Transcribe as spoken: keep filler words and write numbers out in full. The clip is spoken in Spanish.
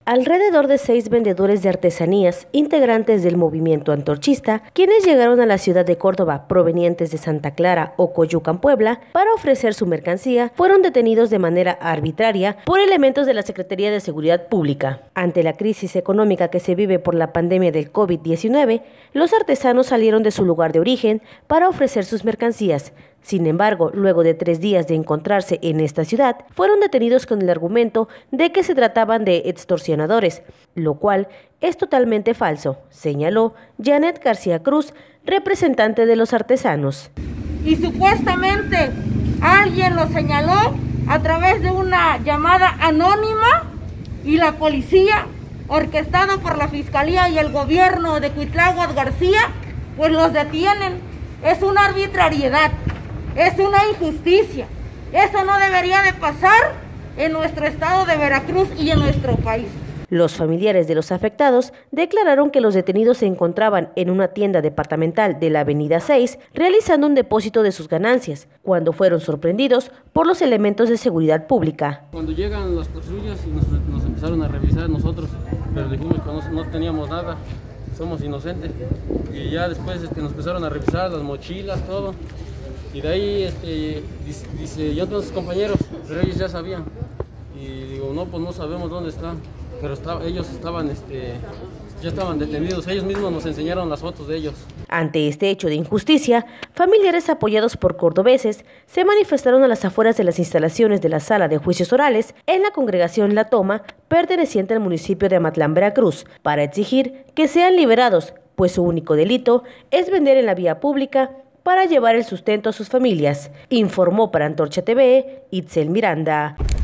Alrededor de seis vendedores de artesanías, integrantes del movimiento antorchista, quienes llegaron a la ciudad de Córdoba provenientes de Santa Clara o Coyucan, Puebla, para ofrecer su mercancía, fueron detenidos de manera arbitraria por elementos de la Secretaría de Seguridad Pública. Ante la crisis económica que se vive por la pandemia del COVID diecinueve, los artesanos salieron de su lugar de origen para ofrecer sus mercancías. Sin embargo, luego de tres días de encontrarse en esta ciudad, fueron detenidos con el argumento de que se trataban de extorsionadores, lo cual es totalmente falso, señaló Janet García Cruz, representante de los artesanos. Y supuestamente alguien lo señaló a través de una llamada anónima y la policía, orquestada por la Fiscalía y el gobierno de Cuitláhuac García, pues los detienen. Es una arbitrariedad. Es una injusticia. Eso no debería de pasar en nuestro estado de Veracruz y en nuestro país. Los familiares de los afectados declararon que los detenidos se encontraban en una tienda departamental de la Avenida seis realizando un depósito de sus ganancias, cuando fueron sorprendidos por los elementos de seguridad pública. Cuando llegan las patrullas y nos, nos empezaron a revisar nosotros, pero dijimos que no, no teníamos nada, somos inocentes. Y ya después este, nos empezaron a revisar las mochilas, todo. Y de ahí este, dice, dice, yo tengo sus compañeros, pero ellos ya sabían. Y digo, no, pues no sabemos dónde están. Pero está, ellos estaban, este, ya estaban detenidos, ellos mismos nos enseñaron las fotos de ellos. Ante este hecho de injusticia, familiares apoyados por cordobeses se manifestaron a las afueras de las instalaciones de la Sala de Juicios Orales en la congregación La Toma, perteneciente al municipio de Amatlán, Veracruz, para exigir que sean liberados, pues su único delito es vender en la vía pública para llevar el sustento a sus familias, informó para Antorcha T V Itzel Miranda.